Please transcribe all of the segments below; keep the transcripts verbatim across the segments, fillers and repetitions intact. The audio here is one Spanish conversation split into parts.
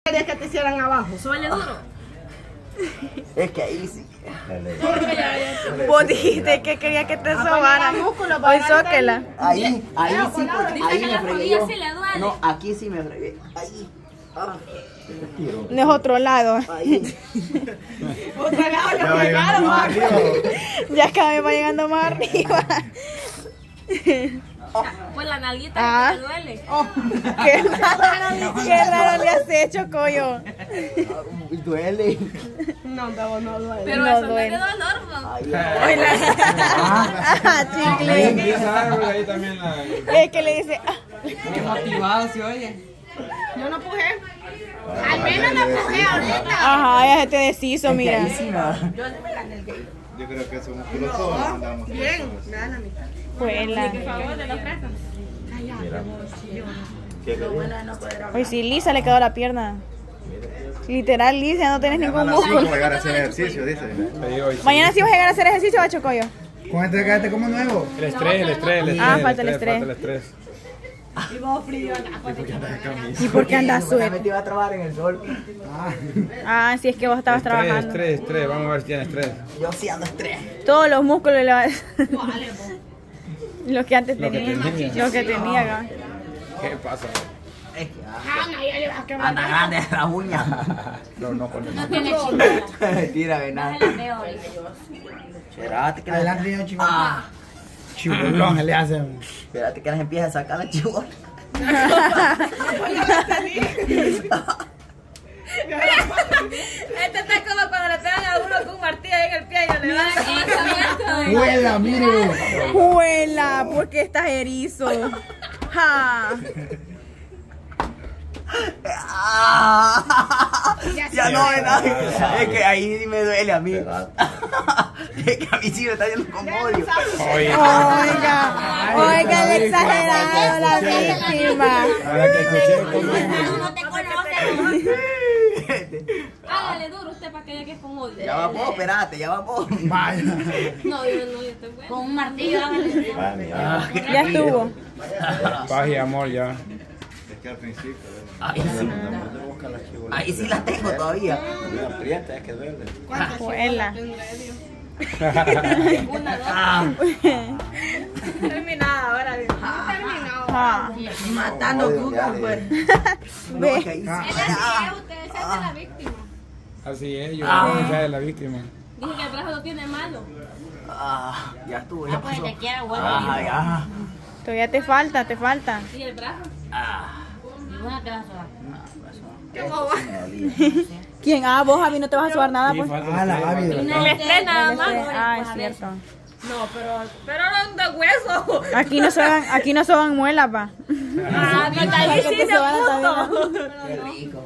¿Querías que te hicieran abajo? Suele duro. Es que ahí sí. Vos dijiste que quería que te sobaran. Hoy zóquela. Ahí, ahí sí, porque ahí me fregué yo. sí le duele. No, aquí sí me fregué. Ahí. Ah. No es otro lado. Ahí. Otra vez lo fregaron más arriba. Ya cada vez va llegando más arriba. Pues la nalguita Ah. le duele. Qué raro, qué raro le has hecho, Coyo. Duele. No, no, no duele. Pero No eso no duele. es de dolor, ¿no? Ahí. Ah, chicle. Ahí también la... Es que le dice. ah. Qué motivado se oye. Yo no pujé. Al menos no pujé ahorita. Ajá, ya se te deshizo, Es que mira. ahí sí me- Yo creo que somos músculo todos andamos. Bien, me dan la mitad. Pues la. Por favor, de la fresa. Hoy sí, lisa le quedó la pierna. Literal, lisa, ya no tienes ningún Mañana sí voy a músculo. llegar a hacer ejercicio, dice. Mañana sí vas a llegar a hacer ejercicio, bacho, Coyo. Con este quedaste como nuevo. El estrés, el estrés, el estrés. Ah, falta el estrés. Falta el estrés. Y vos frío, ¿Y por qué andas Porque suelto? me te iba a trabajar en el sol. Ah, sí, es que vos estabas Estrés, trabajando. estrés, estrés. Vamos a ver si tiene estrés. Yo sí ando estrés. Todos los músculos le Los que antes Lo que tenía. tenía. Lo que tenía, acá. ¿Qué pasa? Es que Ana, ya le vas a quemar. anda grande las uñas. No, no, con No tiene chingada. Mentira, venado. No se la veo ahorita. Espérate que Adelante, las... niño chingón. Ah, Chibolón le hacen. espérate que las empieza a sacar la chibola. Este está como cuando le pegan a uno con un martillo ahí en el pie y lo levantan. Huela, mire. Juela, ¿por qué estás erizo? Ja. Ah, ya no ve nada. Es que ahí sí me duele a mí. Es que a mí sí me está yendo con odio. Oye, Oiga, oiga, el exagerado, la víctima. ahora que escuché cómo No te conoce. Hágale duro usted para que vea que es con odio. Ya va vos, espérate, ya va vos. Vaya. No, yo no, yo estoy bueno. Con un martillo, hágale. Ya estuvo. paz y amor ya. Es que al principio, Ahí sí. Ahí sí la tengo todavía. la aprieta, es que duele. Juela. Una, dos. Ah, Terminada, ahora. Ja. matando cucos, pues. No, es que ahí sí. Él así es, usted se hace la víctima. Así es, yo Ah. voy a ser la víctima. Dije que el brazo lo tiene malo. Ah, ya estuvo, ya Ah, pues pasó. te quiero, vuelve. Ah, ya. Todavía te falta, te falta. ¿Y el brazo? Ah. Ninguna te va a sobar. ¿Quién? Ah, vos, Javi, no te vas a sobar nada, Sí, pues. falta Ah, la estrés, Javi. falta- El estrés nada El más. estrés. Ah, es cierto. No, pero, pero no de hueso. Aquí no soban, aquí no soban muelas, pa. Ah, pero ahí sí que te se soban puto. Qué rico.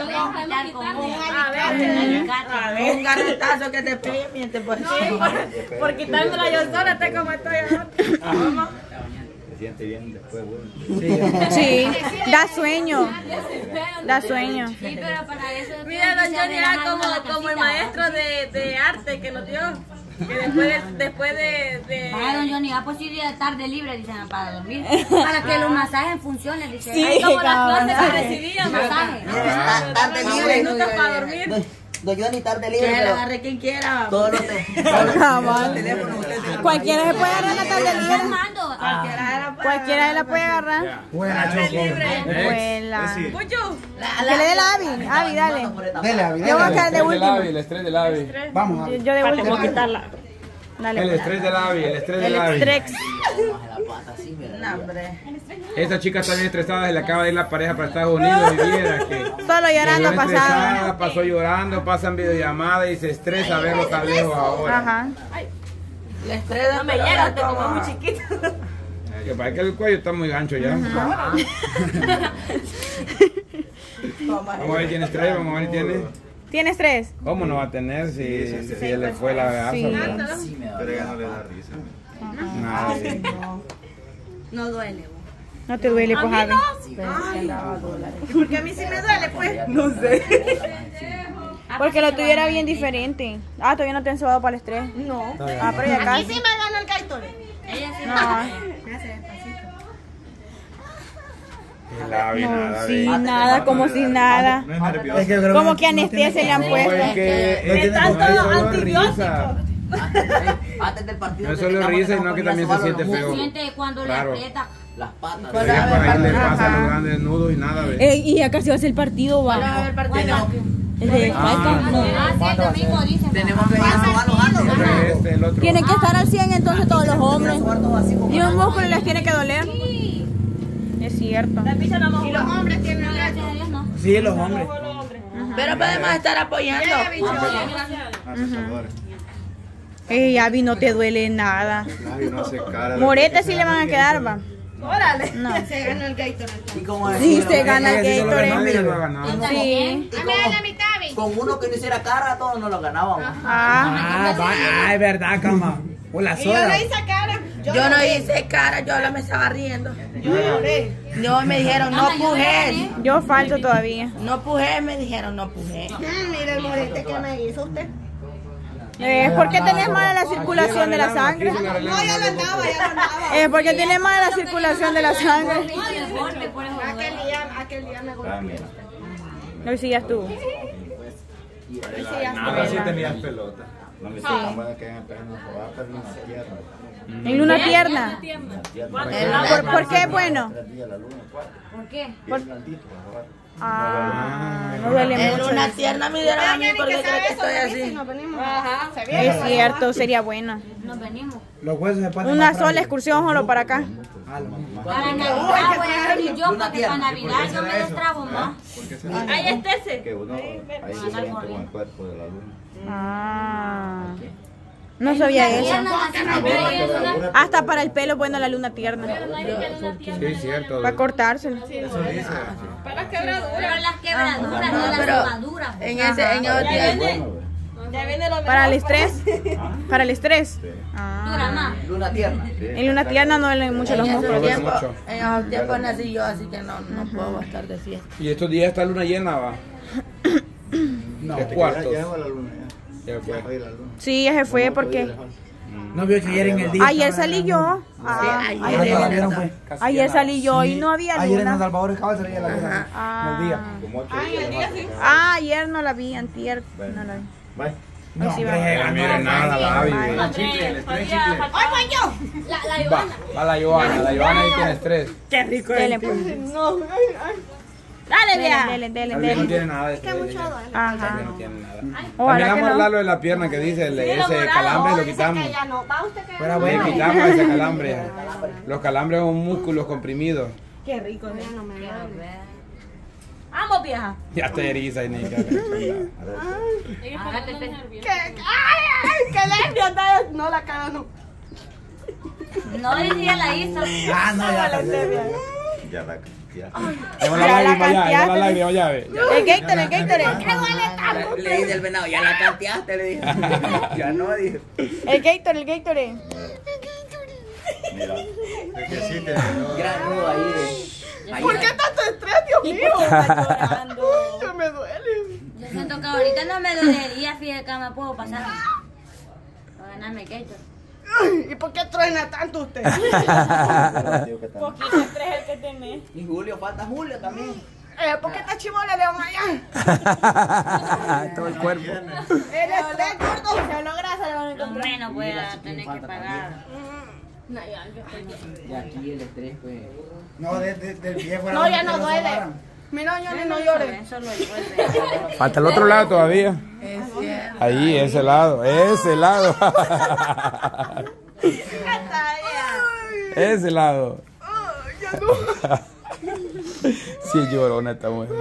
A ver, a ver. Un garrotazo que te pegue mientras pues. Por, por quitármela yo sola, está como estoy ahora. Vamos. Se siente bien después, bueno. Sí, da sueño. Da sueño. Sí, pero para eso. Mira, don Johnny era como, como el maestro de, de arte que nos dio. Que después de. Después de, de... Para don Johnny, hay posibilidad de tarde libre, dicen, para dormir. Para que los masajes funcionen, dicen. Sí, Ahí como las cabrón. clases que recibíamos. Masaje. Mira, tarde libre. Minutos para dormir. Doy yo ni tarde Que libre, la pero agarre quien quiera. todos los te- todos los Cabal. teléfonos ustedes tienen. Cualquiera se puede agarrar la tarde libre. Armando. Cualquiera se la puede agarrar. Buena, Choco. Vuela. Mucho. Que le dé la Avi. Avi, dale. Dele, Avi, Yo voy a dele. quedar de El estrés del último. Avi, el estrés del Avi. Vamos, Yo, Avi. yo de último. quitarla. Dale. El pues. estrés del Avi, el estrés El del Avi. Strex. No, hombre. Esta chica está bien estresada, se le acaba de ir la pareja para Estados Unidos y viera que... Solo llorando llegó pasado. estresada, pasó llorando, pasan videollamadas y se estresa a verlo tan lejos ahora. Ajá. La estrella No me llega, te como muy chiquito. Que parece que el cuello está muy gancho ya. Vamos a ver, ¿tiene estrés? Vamos a ver, ¿tiene? ¿Tienes tres? ¿Cómo no va a tener si, si, si le fue la gasa? Sí. Pero ella no le da risa. Nada, sí. No duele. No te duele, pues, Javi. ¿Y por qué a mí sí me duele, pues? No sé. Porque lo tuyo era bien diferente. Ah, todavía no te han sobado para el estrés. No. Ah, pero ya Aquí casi. sí me gana el Gatorade. Ella sí. No. Me hace despacito. La vi, No, nada, sí, ve. nada, como si nada. No es nervioso. Es que creo Como no- que no anestesia tiene- le han No, puesto. es que No es tiene- tanto no solo antibiótico. risa. Antes del partido. No es que solo tengamos risa, que sino que nos también se poníamos siente los feo. Siente cuando Claro. le aprieta. Las patas. Es que por ahí le pasa a los grandes nudos y nada, ve. Eh, y ya casi va a ser el partido, va. El de falta. No. Ah, sí, el domingo dicen. Tenemos que ir a sobarlos antes. Otro es este, el otro. Tienen que estar al cien entonces todos los hombres. Sobarnos así como- Y un músculo les tiene que doler. Es cierto. Y los hombres tienen un Gracias a Dios, no. Sí, los hombres. Pero podemos estar apoyando. Abusadores. Eh, Abby, no te duele nada. Ay, no hace cara de- Morete sí le van a quedar, va. Órale. No. Se ganó el Gatorade. ¿Y cómo es? Sí, se gana el Ella sí se lo ganó, Gatorade. Nadie lo ha ganado. Sí. Y como- con uno que no hiciera cara, todos nos lo ganábamos. Ah, Ah, va, ah, es verdad, cama. O la Y yo soda. no hice cara. Yo, Yo no lloré. hice cara, yo la me estaba riendo. Yo lloré. No, me dijeron, no Mamá, yo pujes. lloré. yo falto todavía. No pujes, me dijeron, no pujes. Mm, mira el morete que me hizo usted. Es porque tenés mala la circulación de la sangre. No, ya lo andaba, ya lo andaba. Es porque tiene mala la circulación de la sangre. Ay, el golpe, por eso. Aquel día, aquel día me Ah, golpeé. mira. Hoy sí ya estuvo. Nada, sí tenías pelota. No me tan buena que hagan pegar una sobata en una tierra. En luna tierna. Una tierra. ¿Por, por qué es bueno? Tres días la luna, cuatro. ¿Por qué? Bien blandito, la sobata. Ah, no duele En mucho. una tierna me dieron a mí porque creo que estoy así. Nos venimos. Ajá. Se viene. Es cierto, sería bueno. Nos venimos. Los huesos se ponen Una más sola frágiles. excursión solo para acá. Ah, lo mismo. Para Navidad voy a venir yo porque para Navidad yo me destrabo más. Porque se Ahí está ese. que uno ahí se siente con el cuerpo de la luna. Ah, no sabía eso. Hasta para el pelo, bueno, la luna tierna. Sí, es cierto. Para cortárselo. Eso dice. Para las quebraduras. Pero las quebraduras, no las pero- quemaduras. En ese, en esos días. Bueno, ve. Ya viene lo Para el estrés. Para el estrés. Dura Ah. más. Luna tierna. En luna tierna no duelen mucho los En esos músculos. tiempos, mucho. en esos tiempos nací yo, así que no, no puedo estar de fiesta. Y estos días está luna llena, va. No, Tres Ya- cuartos. Ya fue la luna, ya. Ya fue. Ya fue la luna. Sí, ya se fue porque no vio que ayer en el día. ayer estaba salí en- yo. Ah, ayer Ah, no la ayer, vieron, pues. ayer salí yo y Sí, no había Ayer en San luna. Salvador acaba de salir la luna. Ah. El día. Como ocho días. nomás. Ah, ayer no la vi, antier no la vi. Bye. No, sí hombre, va. se No ganó. miren nada, la Abby. Ay. Andrés, todavía falta- La, la Va, va la Joana. La Joana ahí tiene estrés. Qué rico Dele, es. pues. No, ay, ay. Dale, vea. Dele, dele, Abby no dele. tiene nada de estrés. ella. Ajá. Abby no tiene nada. También Ojalá que vamos a no. hablar lo de la pierna que dice, el- ese calambre lo quitamos. Ya no. Va usted que. Fuera Le bueno. quitamos ese calambre. Los calambres son músculos comprimidos. Qué rico. Ya no me duele. Vamos, vieja. Ya te eriza y ni que Agárrate. ¿Qué? Ay, ay, qué nervio. anda- No, la cara no. No, ella ya la hizo. Ah, no, ya está. Ya la ya. Lleva la Ya la lágrima ya, lleva la canteaste. lágrima ya, ve. El Gatorade, el Gatorade. Le dije al venado, ya la canteaste, le dije. Ya no, dije. El Gatorade, el Gatorade. Mira. Es que sí te Gran nudo ahí de. ahí ¿Por qué tanto estrés, Dios mío? Llorando. Ya me duele. Yo siento que ahorita no me dolería, fíjate que me puedo pasar. Para ganarme Gator. Ay, ¿y por qué truena tanto usted? digo que también. Poquito estrés el que tenés. Y Julio, falta Julio también. Eh, ¿por qué esta chivola le vamos allá? Todo el cuerpo. El estrés, gordo. Se lo grasa, le van a Lo encontrar. menos voy a tener que pagar. Y aquí el estrés, pues. No, de- de- del pie fuera. No, ya que no lo duele. sobaran. Mira, yo no llores. Solo el golpe. Falta el otro lado todavía. Es cierto. Ahí, ese lado, ese lado. Ese lado. Sí, llorona esta mujer.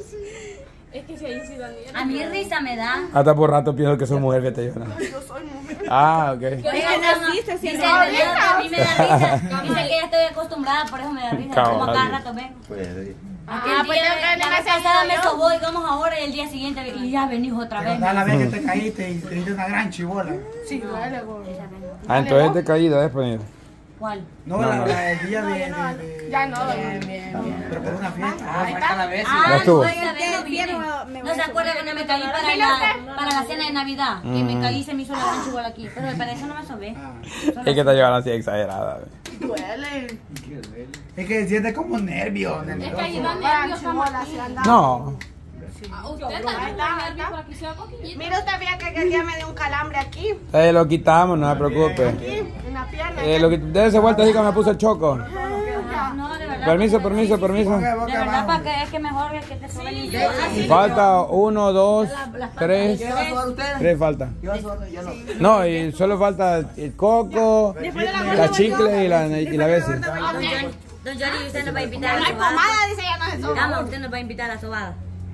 A mí risa me da. Hasta por rato pienso que soy mujer que te llora. Ah, ok. Oiga, naciste naciste dice, siendo el venado que a mí me da risa. Dice que ya estoy acostumbrada, por eso me da risa. Como a cada Caballo. rato vengo. Pues sí. Aquel pues día, tengo que venir la a vez hacer pasada yo. me sobó y vamos ahora y el día siguiente y ya venís otra vez. Da la vez que te caíste y te diste una gran chibola. Sí, duele, gordo. Ah, entonces de caída después. ¿Cuál? No, No, la, no. la del día de, de, de- Ya no. Pero por una fiesta. Cada vez. Ah, Ya estuvo. no, esa vez no vine. ¿No se acuerda cuando me caí para la, para la cena de Navidad? Que me caí y se me hizo la gran chibola aquí. Pero para eso no me sobé. Es que te llevan así exagerada. Duele. Es que siente como nervio. Es que ahí da nervios como aquí. No. Usted también da nervios por aquí se va coquillito. Mira, usted veía que aquel día me dio un calambre aquí. Eh, lo quitamos, no se preocupe. Aquí, en la pierna. Eh, lo que, dése vuelta así que me puso el choco. No, de verdad. Permiso, permiso, permiso. De verdad, para que es que mejor que te suben y yo. Falta uno, dos, tres. ¿Qué va a sudar ustedes? Tres falta. ¿Qué va a sudar? Yo no. No, y solo falta el coco, la chicle y la, y la veces. Don Johnny, don Johnny, usted nos va a invitar a No la hay sobada. pomada, dice ella, no se soba. Vamos, usted nos va a invitar a la sobada.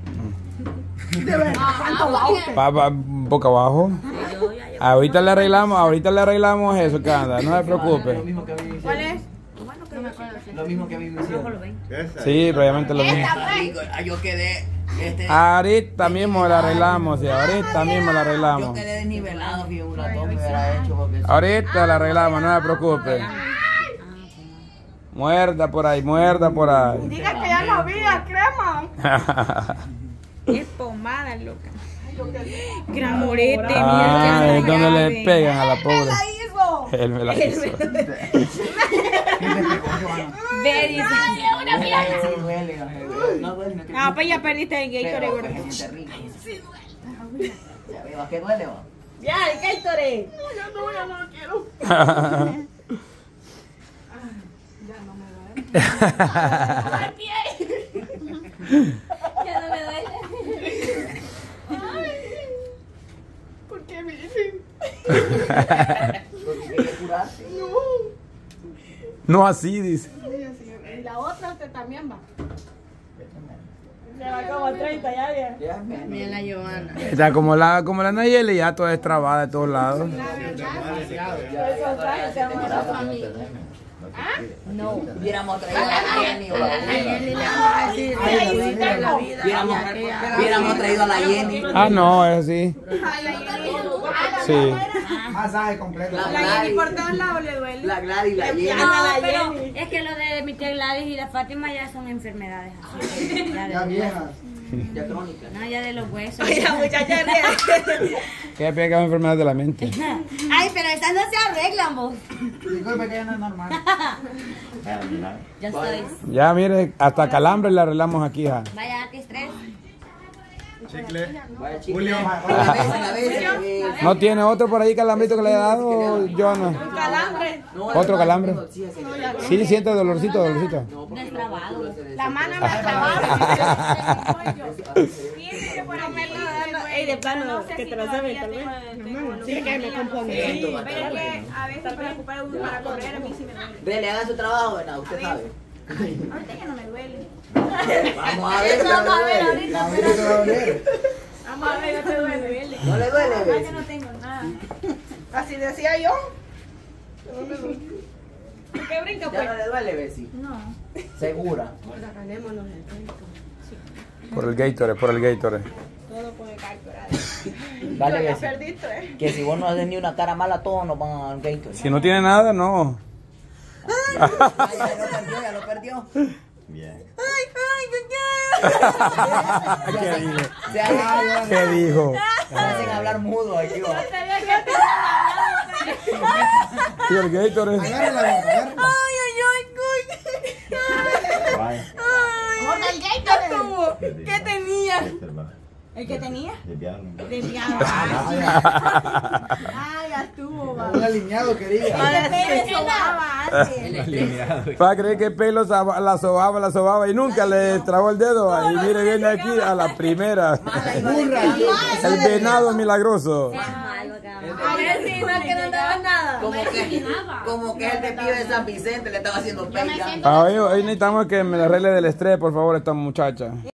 Pa, pa, boca abajo. Ahorita le arreglamos, ahorita le arreglamos eso que anda, no se preocupe. Lo mismo que a mí me hicieron. ¿Cuál es? Lo mismo que a mí me hicieron. Sí, probablemente lo mismo. Ah, yo quedé. Este, Ahorita mismo la arreglamos, sí, ahorita mismo la yo arreglamos. quedé desnivelado, fíjate, un ratón me hubiera hecho porque. Ahorita la arreglamos, no se preocupe. Muerda por ahí, muerda por ahí. Diga que ya no había crema. Es pomada, loca. Gran morete, Ay, mira. ¿dónde le pegan a la pobre? hizo? Él me la hizo. Ve, dice. Sí, duele, no duele, no que- Ah, pues ya perdiste el Gatorade, Pero, gordo. es terrible. Ya veo, ¿a qué duele, va? Ya, el Gatorade. No, ya no, ya no lo quiero. Ya no me duele. ¿Por qué me dicen? Porque quiere curarse. No así, dice. Y la otra usted también va. Se va como treinta ya, ya. Ya, me- Mira la Giovanna. Está como la, como la Nayeli, ya toda destrabada de todos lados. Hubiéramos traído a la Jenny o la Jenny le vamos a decir de la vida. Hubiéramos, hubiéramos traído a la Jenny. Ah, no, es así. Sí. Masaje completo. La La Jenny Gladys, por todos lados le duele. la Gladys, la Jenny. No, pero es que lo de mi tía Gladys y la Fátima ya son enfermedades así. Ya, Ya de, viejas. Ya crónica. no, ya de los huesos. La muchacha ríe. Que pega enfermedad de la mente. Ay, pero esas no se arreglan, vos. Disculpe que ya no es normal. Ya estoy. Ya, mire, hasta calambre le arreglamos aquí, ja. Vaya, aquí estrés. Chicle. Vaya, chico. Julio. Una vez, una vez, una vez. ¿No tiene otro por ahí calambrito que le haya dado, Joana? Calambre. No, ¿Otro la- calambre? Sí, sí, sí. Sí, siente dolorcito, dolorcito. No, porque Destrabado. no, no, La mano me trababa. Ey, de plano, que te lo sabes, tal vez. Sí, que me compongo. Esto va a Pero es traer. que a veces para ocupar uno para correr a mí sí me duele. Dele, haga su trabajo, ¿verdad? Usted sabe. Ahorita ya no me duele. Vamos a ver, si no le duele. La vida te va a doler. Vamos a ver, no te duele. No le duele, Ah, ¿ves? yo no tengo nada. Así decía yo. ¿Por qué brinca, Ya pues? no le duele, Bessie. No. Segura. Ganémonos el crédito. Por el Gatorade, por el Gatorade. Todo puede calcular. Dale, Yo ya Bessie. perdiste, ¿eh? Que si vos no haces ni una cara mala, todos nos van a dar un Gatorade. Si no tiene nada, no. Ah, ya lo perdió, ya lo perdió. Bien. ¿Qué dijo? Se hacen, ¿Qué dijo? se hacen hablar mudo aquí, va. ¿Y el Gatorade? Agárrala, agárrala. Vaya. ¡Hola, el Gatorade! ¿Qué tenía? ¿El que tenía? Desviaron. Desviado. Ay, ya estuvo, va. Un alineado quería. Me sobaba antes. Para creer que el pelo saba- la sobaba, la sobaba y nunca le trabó el dedo. Y mire, viene aquí a la primera. El venado milagroso. A ver si no que no daba nada. Como que, como que el despío de San Vicente le estaba haciendo pecha. Ah, hoy, hoy necesitamos que me arregle del estrés, por favor, esta muchacha.